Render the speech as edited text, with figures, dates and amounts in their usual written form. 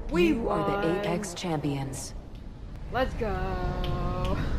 We You are the won. Apex champions. Let's go.